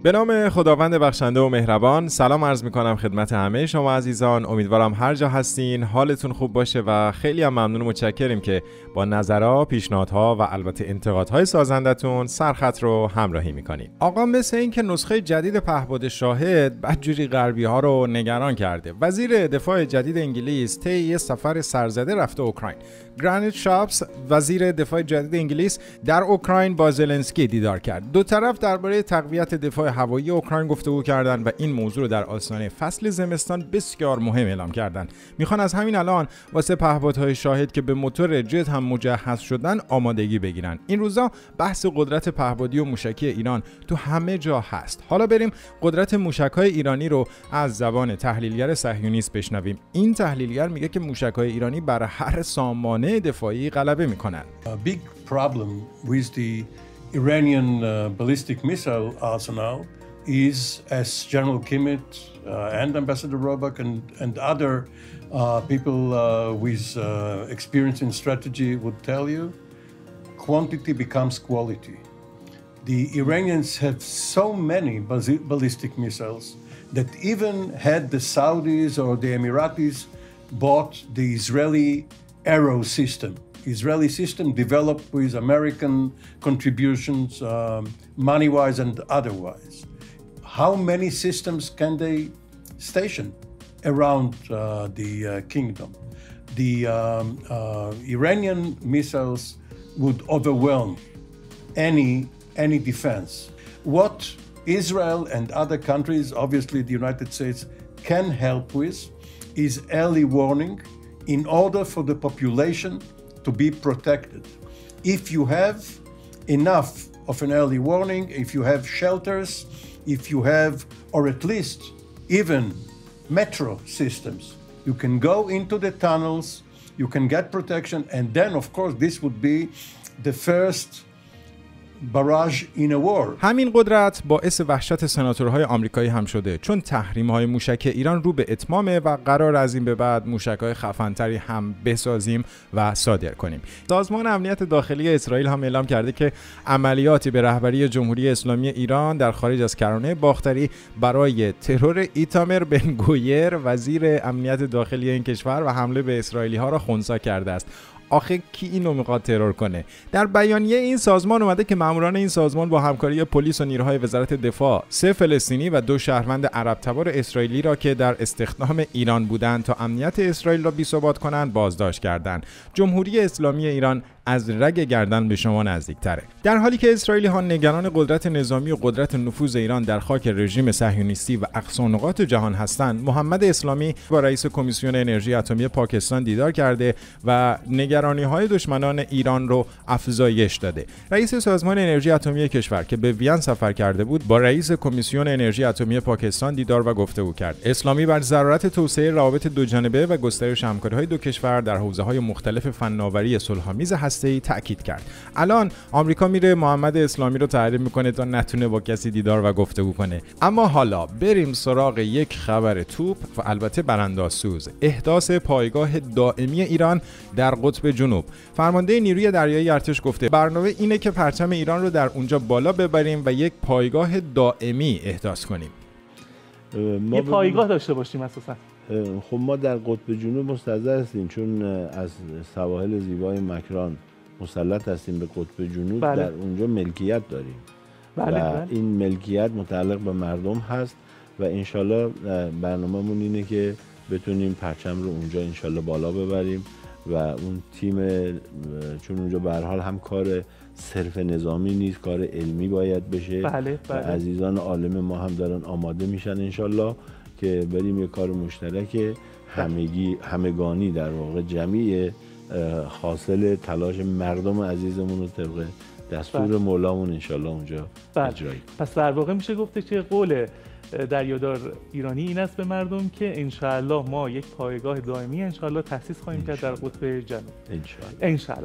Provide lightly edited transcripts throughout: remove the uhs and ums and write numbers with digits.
به نام خداوند بخشنده و مهربان، سلام عرض میکنم خدمت همه شما عزیزان. امیدوارم هر جا هستین حالتون خوب باشه و خیلی هم ممنون و متشکریم که با نظرها، پیشنهادها و البته انتقادهای سازندتون سرخط رو همراهی میکنید. آقا مثل این که نسخه جدید پهپاد شاهد بدجوری غربی ها رو نگران کرده. وزیر دفاع جدید انگلیس طی یه سفر سرزده رفته اوکراین. گرانیت شاپس وزیر دفاع جدید انگلیس در اوکراین با زلنسکی دیدار کرد. دو طرف درباره تقویت دفاع هوایی اوکراین گفتگو کردند و این موضوع رو در آستانه فصل زمستان بسیار مهم اعلام کردند. میخوان از همین الان واسه پهپادهای شاهد که به موتور جت هم مجهز شدن آمادگی بگیرن. این روزا بحث قدرت پهپادی و موشکی ایران تو همه جا هست. حالا بریم قدرت موشک‌های ایرانی رو از زبان تحلیلگر صهیونیست بشنویم. این تحلیلگر میگه که موشک‌های ایرانی بر هر سامانه دفاعی غلبه میکنن. A big problem with the Iranian ballistic missile arsenal is, as General Kimmett and Ambassador Roebuck and other people with experience in strategy would tell you, quantity becomes quality. The Iranians have so many ballistic missiles that even had the Saudis or the Emiratis bought the Israeli Arrow system. Israeli system developed with American contributions, money-wise and otherwise. How many systems can they station around the kingdom? The Iranian missiles would overwhelm any defense. What Israel and other countries, obviously the United States, can help with is early warning in order for the population to be protected. If you have enough of an early warning, if you have shelters, if you have, or at least even metro systems, you can go into the tunnels, you can get protection, and then of course this would be the first barrage in a war. همین قدرت باعث وحشت سناتورهای آمریکایی هم شده، چون تحریم‌های موشک ایران رو به اتمامه و قرار از این به بعد موشک‌های خفن‌تری هم بسازیم و صادر کنیم. سازمان امنیت داخلی اسرائیل هم اعلام کرده که عملیاتی به رهبری جمهوری اسلامی ایران در خارج از کرانه باختری برای ترور ایتامر بن گویر وزیر امنیت داخلی این کشور و حمله به اسرائیلی‌ها را خنثی کرده است. آخه کی اینو میخواد ترور کنه؟ در بیانیه این سازمان اومده که ماموران این سازمان با همکاری پلیس و نیروهای وزارت دفاع 3 فلسطینی و 2 شهروند عرب تبار اسرائیلی را که در استخدام ایران بودند تا امنیت اسرائیل را بی‌ثبات کنند بازداشت کردند. جمهوری اسلامی ایران از رگ گردن به شما نزدیکتره. در حالی که اسرائیلی ها نگران قدرت نظامی و قدرت نفوذ ایران در خاک رژیم صهیونیستی و اقصا نقاط جهان هستند، محمد اسلامی با رئیس کمیسیون انرژی اتمی پاکستان دیدار کرده و نگرانی‌های دشمنان ایران رو افزایش داده. رئیس سازمان انرژی اتمی کشور که به وین سفر کرده بود، با رئیس کمیسیون انرژی اتمی پاکستان دیدار و گفتگو کرد. اسلامی بر ضرورت توسعه روابط دوجانبه و گسترش همکاری‌های دو کشور در حوزه‌های مختلف فناوری صلح‌آمیز هسته‌ای تأکید کرد. الان آمریکا میره محمد اسلامی رو تحریم میکنه تا نتونه با کسی دیدار و گفتگو کنه. اما حالا بریم سراغ یک خبر توپ و البته براندازسوز: احداث پایگاه دائمی ایران در قطب جنوب. فرمانده نیروی دریایی ارتش گفته برنامه اینه که پرچم ایران رو در اونجا بالا ببریم و یک پایگاه دائمی احداث کنیم. یه پایگاه داشته باشیم اساسا. خب ما در قطب جنوب مستضعف هستیم، چون از سواحل زیبای مکران مسلط هستیم به قطب جنوب. بله. در اونجا ملکیت داریم. بله. و این ملکیت متعلق به مردم هست و انشالله برنامه‌مون اینه که بتونیم پرچم رو اونجا انشالله بالا ببریم و اون تیم، چون اونجا به هر حال هم کار صرف نظامی نیست، کار علمی باید بشه. بله. و عزیزان عالم ما هم دارن آماده میشن انشالله که بریم یه کار مشترک همگانی در واقع جمعی حاصل تلاش مردم عزیزمون رو طبق دستور مولامون انشالله اونجا اجرایی. پس در واقع میشه گفته که قول دریادار ایرانی این است به مردم که انشاءالله ما یک پایگاه دائمی انشاءالله تأسیس خواهیم کرد در قطب جنوب. انشاءالله.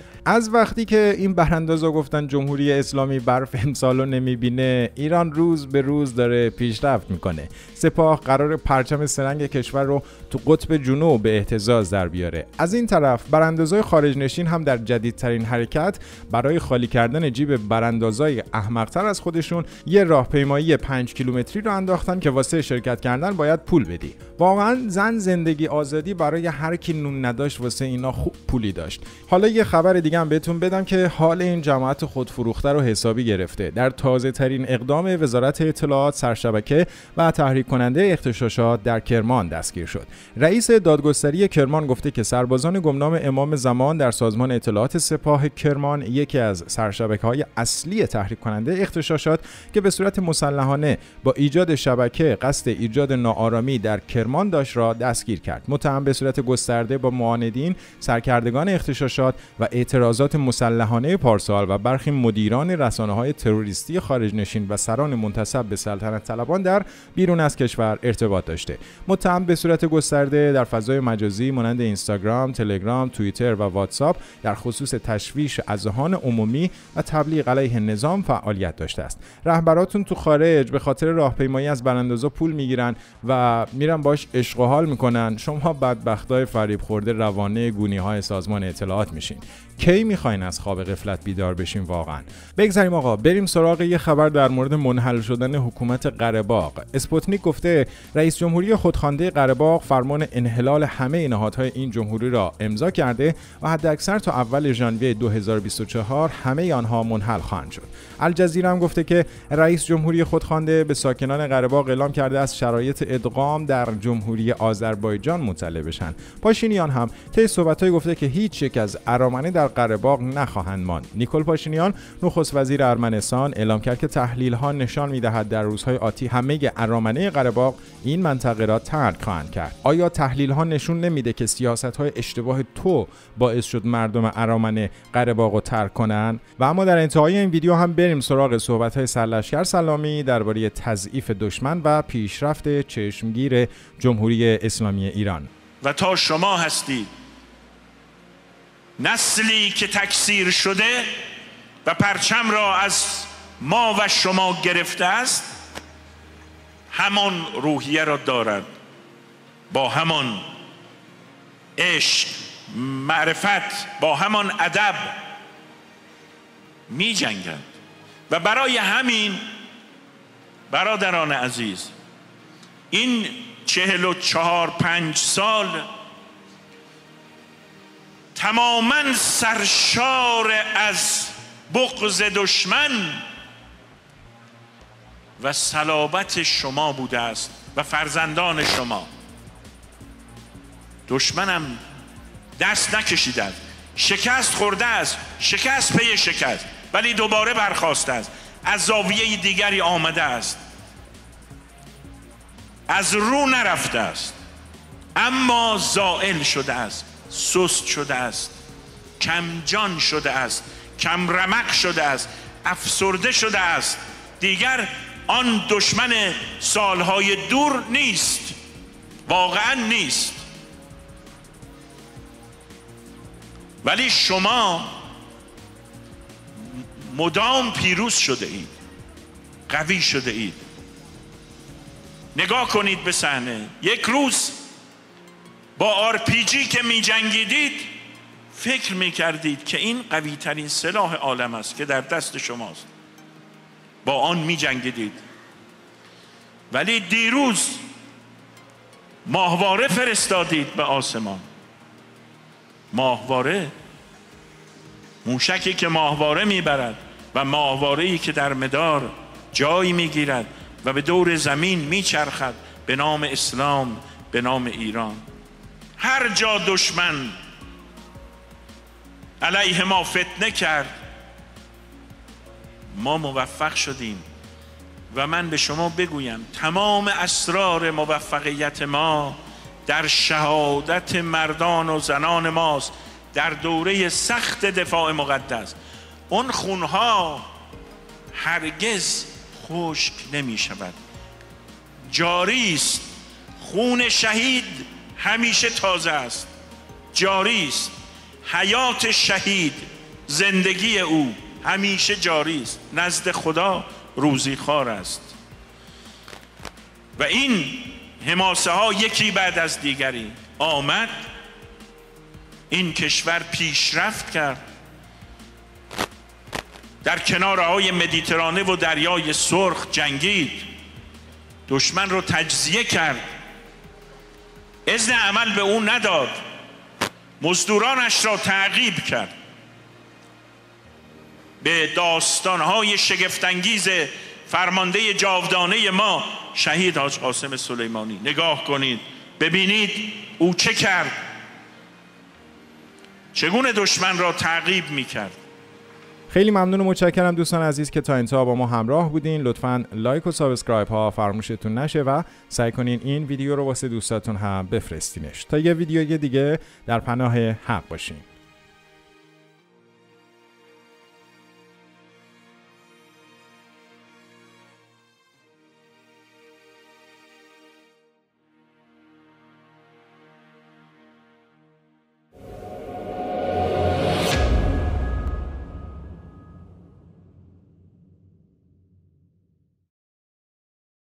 از وقتی که این براندازا گفتن جمهوری اسلامی برف امسالو نمیبینه، ایران روز به روز داره پیشرفت میکنه. سپاه قرار پرچم سرنگ کشور رو تو قطب جنوب به اهتزاز در بیاره. از این طرف براندازای خارج نشین هم در جدیدترین حرکت برای خالی کردن جیب براندازای احمق‌تر از خودشون یه راهپیمایی 5 کیلومتری رو انداختن که واسه شرکت کردن باید پول بدی. واقعا زندگی آزادی برای هر کی نون نداشت واسه اینا خوب پولی داشت. حالا یه خبر دیگه هم بهتون بدم که حال این جماعت خودفروخته رو حسابی گرفته. در تازه ترین اقدام وزارت اطلاعات، سرشبکه و تحریک کننده اغتشاشات در کرمان دستگیر شد. رئیس دادگستری کرمان گفته که سربازان گمنام امام زمان در سازمان اطلاعات سپاه کرمان، یکی از سرشبکه‌های اصلی تحریک کننده اغتشاشات که به صورت مسلحانه با ایجاد شبکه قصد ایجاد ناآرامی در کرمان داشت را دستگیر کرد. متهم به صورت گسترده با معاندین، سرکردگان اغتشاشات و اعتراضات مسلحانه پارسال و برخی مدیران رسانه‌های تروریستی خارج نشین و سران منتسب به سلطنت طلبان در بیرون از کشور ارتباط داشته. متهم به صورت گسترده در فضای مجازی مانند اینستاگرام، تلگرام، توییتر و واتساپ در خصوص تشویش اذهان عمومی و تبلیغ علیه نظام فعالیت داشته است. رهبراتون تو خارج به خاطر راهپیمایی از براندازا پول میگیرن و میرن باش عشق و حال میکنن. شما بدبختای فریب خورده روانه گونی‌های سازمان اطلاعات میشین. کی میخواین از خواب غفلت بیدار بشین واقعا؟ بگذاریم آقا بریم سراغ یه خبر در مورد منحل شدن حکومت قره باغ. اسپوتنیک گفته رئیس جمهوری خودخوانده قره باغ فرمان انحلال همه نهادهای این جمهوری را امضا کرده و حداکثر تا اول ژانویه 2024 همه آنها منحل خواهند شد. الجزیره هم گفته که رئیس جمهوری خودخوانده به ساکنان قره باغ اعلام کرده از شرایط ادغام در جمهوری آذربایجان مطلع بشن. پاشینیان هم طی صحبت‌های گفته که هیچ یک از ارامنه در قره باغ نخواهند ماند. نیکول پاشینیان نخست وزیر ارمنستان اعلام کرد که تحلیل‌ها نشان می‌دهد در روزهای آتی همه ارامنه قره باغ این منطقه را ترک خواهند کرد. آیا تحلیل‌ها نشون نمیده که سیاست‌های اشتباه تو باعث شد مردم ارامنه قره باغ رو ترک کنن؟ و اما در انتهای این ویدیو هم بریم سراغ صحبت‌های سرلشکر سلامی درباره تضعیف دشمن و پیشرفت چشمگیر جمهوری اسلامی ایران. و تا شما هستید نسلی که تکثیر شده و پرچم را از ما و شما گرفته است، همان روحیه را دارد، با همان عشق، معرفت، با همان ادب می جنگند. و برای همین برادران عزیز این 44-5 سال تماماً سرشار از بغض دشمن و صلابت شما بوده است و فرزندان شما. دشمنم دست نکشیده است، شکست خورده است، شکست پی شکست، ولی دوباره برخاسته است، از زاویه دیگری آمده است، از رو نرفته است، اما زائل شده است، سست شده است، کم جان شده است، کم رمق شده است، افسرده شده است. دیگر آن دشمن سالهای دور نیست، واقعا نیست. ولی شما مدام پیروز شده اید، قوی شده اید. نگاه کنید به صحنه. یک روز با RPG که می جنگیدید فکر می کردید که این قوی ترین سلاح عالم است که در دست شماست، با آن می جنگیدید. ولی دیروز ماهواره فرستادید به آسمان. ماهواره، موشکی که ماهواره می برد و ماهواره‌ای که در مدار جای می گیرد و به دور زمین می چرخد به نام اسلام، به نام ایران. هر جا دشمن علیه ما فتنه کرد ما موفق شدیم. و من به شما بگویم تمام اسرار موفقیت ما در شهادت مردان و زنان ماست در دوره سخت دفاع مقدس. اون خونها هرگز خشک نمی شود. جاری است. خون شهید همیشه تازه است. جاری است. حیات شهید، زندگی او همیشه جاری است. نزد خدا روزیخوار است. و این حماسه ها یکی بعد از دیگری آمد. این کشور پیشرفت کرد، در کنارهای مدیترانه و دریای سرخ جنگید، دشمن رو تجزیه کرد، اذن عمل به او نداد، مزدورانش را تعقیب کرد. به داستانهای شگفت‌انگیز فرمانده جاودانه ما شهید حاج قاسم سلیمانی نگاه کنید، ببینید او چه کرد، چگونه دشمن را تعقیب می‌کرد. خیلی ممنون و متشکرم دوستان عزیز که تا انتها با ما همراه بودین. لطفاً لایک و سابسکرایب ها فراموشتون نشه و سعی کنین این ویدیو رو واسه دوستاتون هم بفرستینش تا یه ویدیوی دیگه در پناه حق باشین.